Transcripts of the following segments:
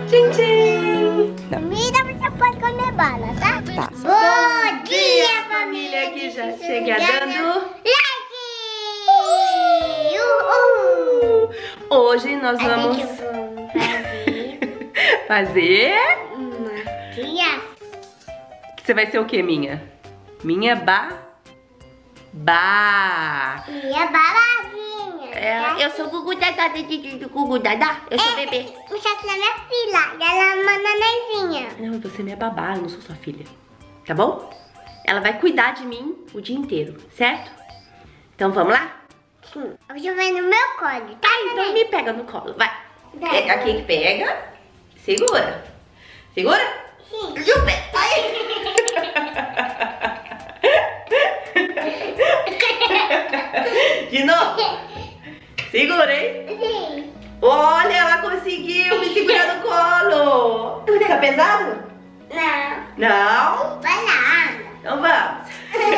Tchim, tchim. Comida você pode comer bala, tá? Tá. Bom dia, família, que já chega dando like! Hoje nós vamos fazer... Maria. Você vai ser o que, minha? Minha baladinha. Eu sou Gugu Dadá, Gugu Dadá. Eu sou bebê. Você é minha filha, e ela é uma nenenzinha. Não, você é minha babá, eu não sou sua filha. Tá bom? Ela vai cuidar de mim o dia inteiro, certo? Então vamos lá? Sim. Hoje vai no meu colo, tá? Então me pega no colo, vai. Pega aqui que pega. Segura. Segura? Sim. De novo. Segura, hein? Sim. Olha, ela conseguiu me segurar no colo. Tá pesado? Não. Não? Vai lá. Então vamos.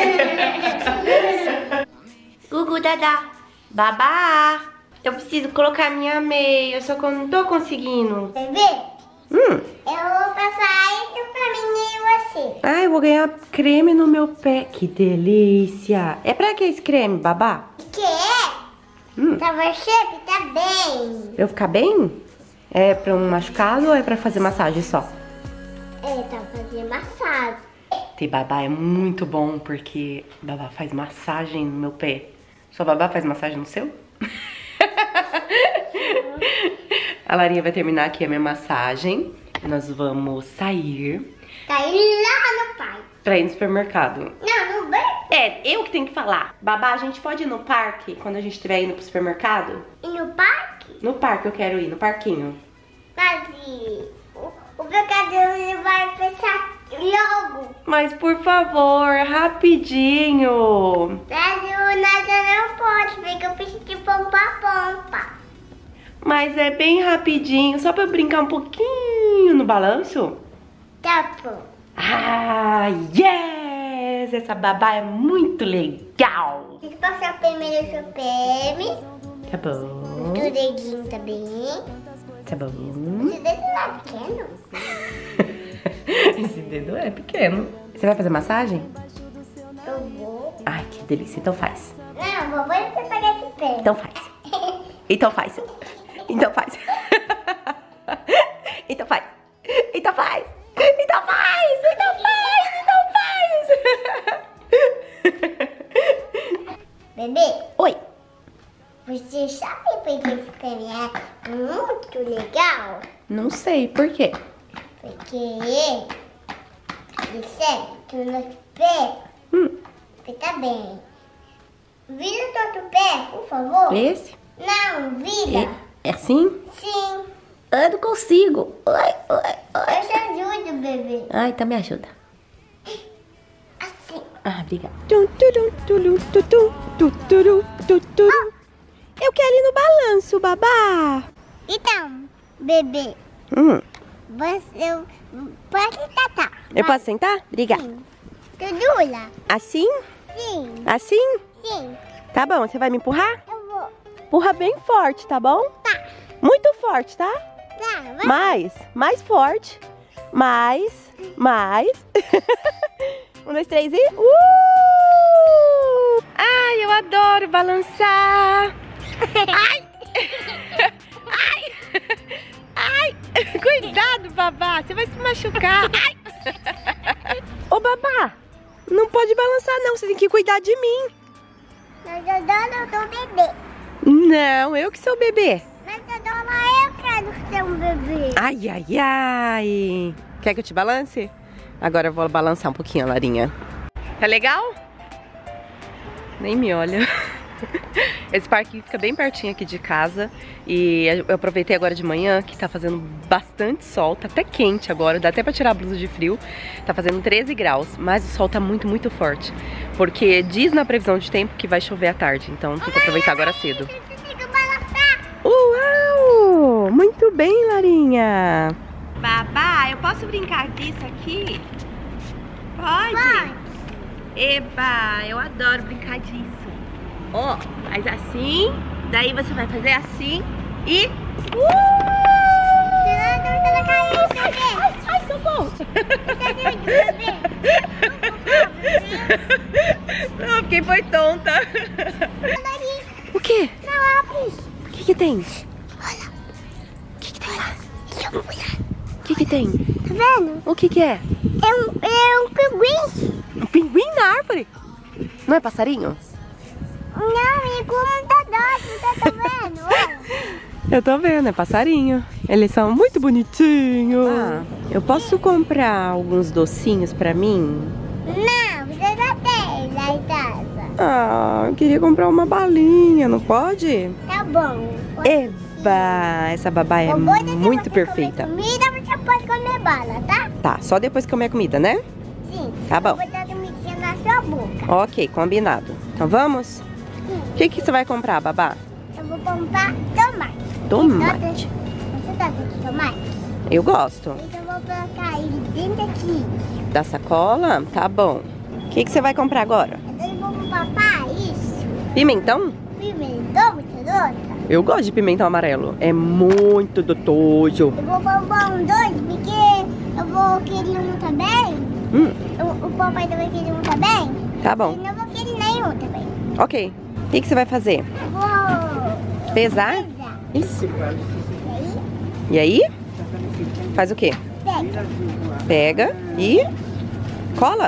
Gugu Dadá. Babá. Eu preciso colocar minha meia, só que eu não tô conseguindo. Bebê, eu vou passar isso pra mim e você. Ah, eu vou ganhar creme no meu pé. Que delícia. É pra que esse creme, babá? Que é? Pra você ficar bem. Pra eu ficar bem? É pra um machucado ou é pra fazer massagem só? É, pra fazer massagem. Ter babá é muito bom, porque babá faz massagem no meu pé. Sua babá faz massagem no seu? A Larinha vai terminar aqui a minha massagem. Nós vamos sair Tá indo lá no pai. pra ir no supermercado. Não, no banco. É, eu que tenho que falar. Babá, a gente pode ir no parque quando a gente estiver indo pro supermercado? E no parque? No parque eu quero ir, no parquinho. Mas o pecador vai pensar logo. Mas por favor, rapidinho. Mas o nada não pode, porque eu preciso de pompa. Mas é bem rapidinho, só pra eu brincar um pouquinho no balanço. Tá bom. Ah, yes! Essa babá é muito legal. Tem que passar primeiro o seu pé, Tá bom. o dedinho também. Tá bom. Esse dedo não é pequeno? Esse dedo é pequeno. Você vai fazer massagem? Eu vou. Ai, que delícia. Então faz. Não, vovô, você pegar esse pé. Então faz. Então faz. Então faz. Então faz. Então faz. Então faz. Então faz. Então faz. Bebê, Oi. você sabe por que esse creme é muito legal? Não sei, por quê? Porque ele serve no nosso pé. Fica bem. Vira o outro pé, por favor. Esse? Não, vira. É assim? Sim. Eu não consigo. Oi. Eu te ajudo, bebê. Ai, então me ajuda. Assim. Ah, obrigada. Eu quero ir no balanço, babá. Então, bebê, você pode sentar. Eu posso sentar? Obrigada. Sim. Dudula? Assim? Sim. Assim? Sim. Tá bom, você vai me empurrar? Eu vou. Empurra bem forte, tá bom? Tá. Muito forte, tá? Tá, vai. Mais forte. Mais. 1, 2, 3 e... Ai, eu adoro balançar. Ai. Cuidado, babá. Você vai se machucar. Ô, babá. Não pode balançar, não. Você tem que cuidar de mim. Mas eu dou bebê. Não, eu que sou bebê. Mas eu quero ser um bebê. Ai. Quer que eu te balance? Agora eu vou balançar um pouquinho, Larinha. Tá legal? Nem me olha. Esse parque fica bem pertinho aqui de casa. E eu aproveitei agora de manhã que tá fazendo bastante sol. Tá até quente agora, dá até pra tirar a blusa de frio. Tá fazendo 13 graus, mas o sol tá muito forte. Porque diz na previsão de tempo que vai chover à tarde. Então tem que aproveitar agora cedo. Uau! Muito bem, Larinha. Babá, eu posso brincar disso aqui? Pode? Eba, eu adoro brincar disso. Ó, faz assim, daí você vai fazer assim e... Ai, socorro. Não, fiquei foi tonta. O quê? O que tem? Olha. O que tem lá? O que tem? Tá vendo? O que é? É um pinguim. Um pinguim na árvore? Não é passarinho? Não, é como tá doce, tá vendo? Olha. Eu tô vendo, é passarinho. Eles são muito bonitinhos. Ah, eu posso comprar alguns docinhos pra mim? Não, você já tem lá em casa. Ah, eu queria comprar uma balinha, não pode? Tá bom. Eba, essa babá é muito perfeita. Comida, você pode comer bala, tá? Tá, só depois que comer a comida, né? Sim. Tá bom. Eu vou botar a comidinha na sua boca. Ok, combinado. Então vamos? Sim. O que você vai comprar, babá? Eu vou comprar tomate. Tomate? Você gosta de tomate? Eu gosto. Então eu vou colocar ele dentro aqui. Da sacola? Tá bom. O que você vai comprar agora? Então eu vou comprar isso. Pimentão? Pimentão, você gosta? Eu gosto de pimentão amarelo. É muito gostoso. Eu vou comprar um dois, porque eu vou querer um também. O papai também querer um também. Tá bom. E não vou querer nenhum também. Ok. O que você vai fazer? Eu vou... Pesar? Isso. E aí? Faz o quê? Pega. Pega e cola.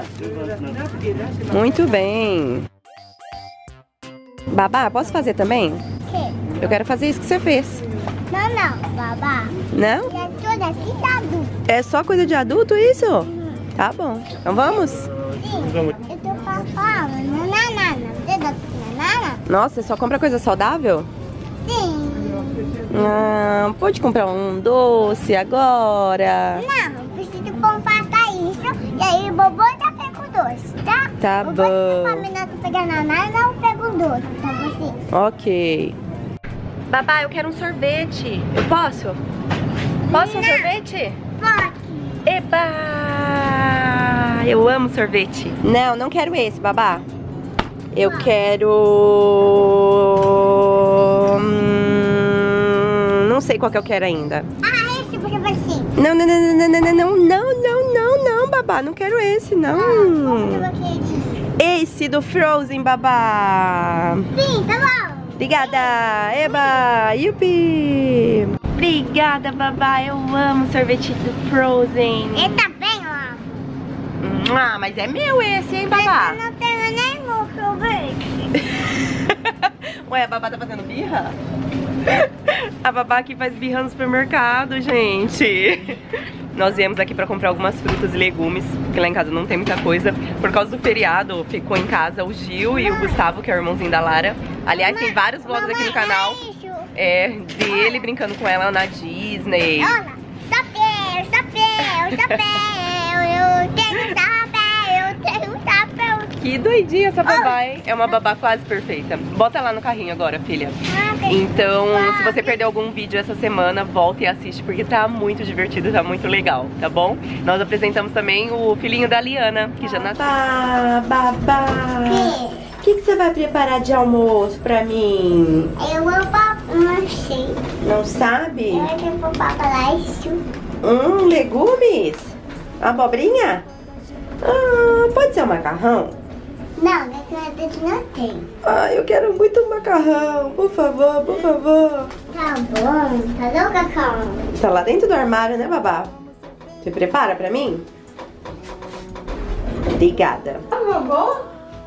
Muito bem. Babá, posso fazer também? O quê? Eu quero fazer isso que você fez. Não, babá. Não? Já tô daqui da adulto. É só coisa de adulto isso? Tá bom. Então vamos? Sim. Eu tô falando nanana. Você gosta de nanana? Nossa, você só compra coisa saudável? Sim. Ah, pode comprar um doce agora? Não, preciso comprar isso. E aí o bobô já pega o doce, tá? Tá o bom. Se você pegar nanana, não pega o doce pra você. Ok. Babá, eu quero um sorvete. Eu posso? Posso um Não. sorvete? Pode. Eba! Eu amo sorvete. Não, não quero esse, babá. Eu quero... Não sei qual que eu quero ainda. Ah, esse você vai sim. Não, não, não, não, não, não, não, não, não, não, não, babá. Não quero esse, não. Você vai querer. Esse do Frozen, babá. Sim, tá bom. Obrigada! Eba! Yupi! Obrigada, babá! Eu amo sorvete do Frozen! Ele tá bem, ó. Ah, mas é meu esse, hein, babá? Mas eu não tenho nenhum sorvete. Ué, a babá tá fazendo birra? A babá aqui faz birra no supermercado, gente. Nós viemos aqui pra comprar algumas frutas e legumes, porque lá em casa não tem muita coisa. Por causa do feriado, ficou em casa o Gil e o Gustavo, que é o irmãozinho da Lara. Aliás, tem vários vlogs aqui no canal. Dele brincando com ela na Disney. Olha, chapéu, eu tenho chapéu. Que doidinha essa babá, hein? É uma babá quase perfeita. Bota lá no carrinho agora, filha. Então, se você perdeu algum vídeo essa semana, volta e assiste, porque tá muito divertido, tá muito legal, tá bom? Nós apresentamos também o filhinho da Liana, que já nasceu. Babá! O que você vai preparar de almoço pra mim? Eu vou não sei. Não sabe? Eu vou preparar isso. Legumes? Abobrinha? Ah, pode ser um macarrão? Não, não tem. Ah, eu quero muito um macarrão, por favor, por favor. Tá bom, cadê o cacau? Tá lá dentro do armário, né, babá? Você prepara pra mim? Obrigada. A vovó?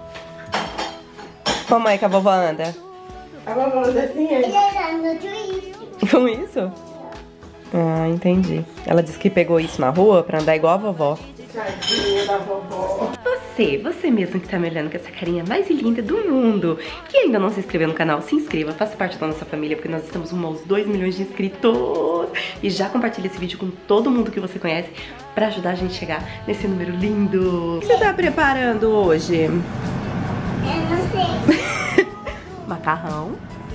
Como é que a vovó anda? A vovó anda assim, Ele anda isso. Com isso? Ah, entendi. Ela disse que pegou isso na rua pra andar igual a vovó. Tadinha da vovó. Você mesmo que tá me olhando com essa carinha mais linda do mundo, que ainda não se inscreveu no canal, se inscreva, faça parte da nossa família, porque nós estamos rumo aos 2 milhões de inscritos. E já compartilha esse vídeo com todo mundo que você conhece pra ajudar a gente a chegar nesse número lindo. O que você tá preparando hoje? Eu não sei. Macarrão,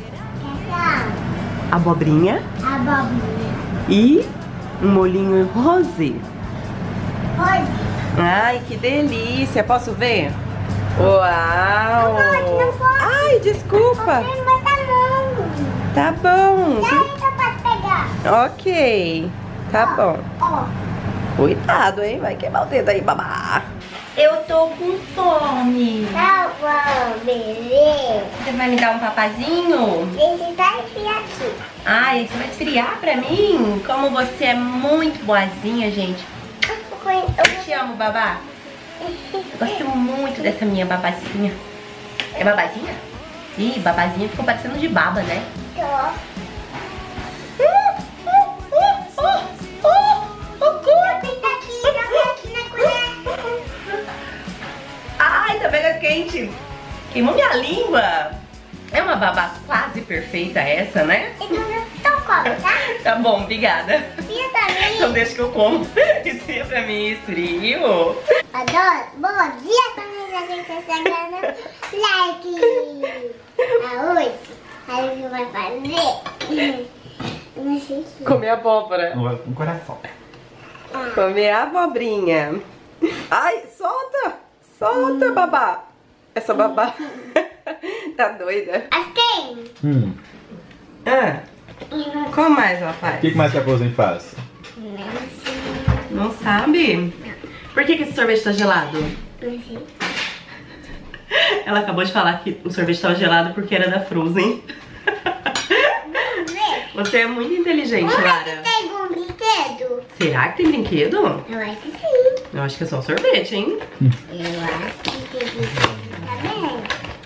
Essa abobrinha abobrinha. e um molhinho rosé. Pode. Ai, que delícia! Posso ver? Uau! Não pode. Ai, desculpa! Não vai dar mão. Tá bom. Daí você pode pegar. Ok. Tá bom. Ó. Cuidado, hein? Vai queimar o dedo aí, babá. Eu tô com fome. Tá bom, bebê. Você vai me dar um papazinho? Esse vai esfriar aqui. Ah, esse vai esfriar pra mim? Como você é muito boazinha, gente. Eu te amo, babá. Eu gosto muito dessa minha babazinha. É babazinha? Ih, babazinha ficou parecendo de baba, né? Tô. Ai, tá mega quente. Queimou minha língua. É uma babá quase perfeita essa, né? Então come, tá? Tá bom, obrigada. Fia também. Então deixa que eu como. Esfria pra mim, esfrio. Adoro. Bom dia, família. A gente tá chegando. Like. Hoje, a gente vai fazer... Não sei se... Comer abóbora. Um coração. Comer a abobrinha. Ai, solta. Solta, babá. Essa babá tá doida. Assim. Ah, como mais ela O faz? que mais que a Frozen faz? Não sabe? Por que esse sorvete tá gelado? Não sei. Ela acabou de falar que o sorvete tava gelado porque era da Frozen. Vamos ver. Você é muito inteligente, Lara. Tem um brinquedo? Será que tem brinquedo? Eu acho que sim. Eu acho que é só sorvete, hein? Eu acho que tem brinquedo também.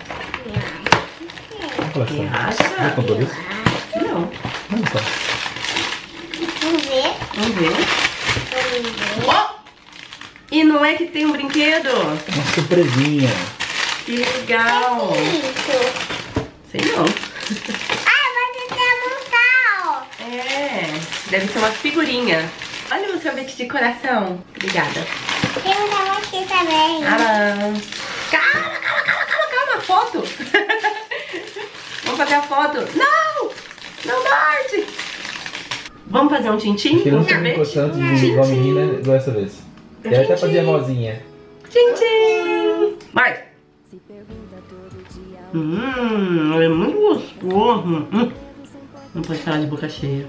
Eu acho que tem. Olha só. Você acha? Já contou isso? Não. Olha só. Vamos ver. Vamos ver. Vamos ver. Ó! E não é que tem um brinquedo? Uma surpresinha. Que legal! Isso. Sei não. Ah, mas você quer montar, ó. É, deve ser uma figurinha. Olha o sorvete de coração. Obrigada. Tem um aqui também. Calma, foto. Vamos fazer a foto. Não! Não morde! Vamos fazer um tintim Ele com não se brincou sorvete? tanto de igual menina igual essa vez. Ele até fazia vozinha. Tintim! Morde! É muito gostoso. Não pode falar de boca cheia.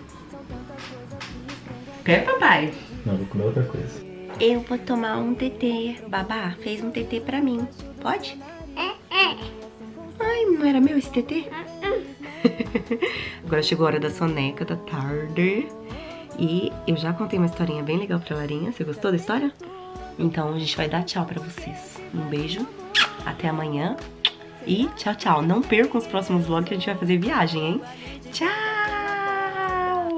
Quer, papai? Não, vou comer outra coisa. Eu vou tomar um tetê. Babá fez um tetê pra mim. Pode? Ai, não era meu esse tetê? Agora chegou a hora da soneca da tarde. E eu já contei uma historinha bem legal pra Larinha. Você gostou da história? Então a gente vai dar tchau pra vocês. Um beijo. Até amanhã. E tchau, tchau. Não percam os próximos vlogs que a gente vai fazer viagem, hein? Tchau!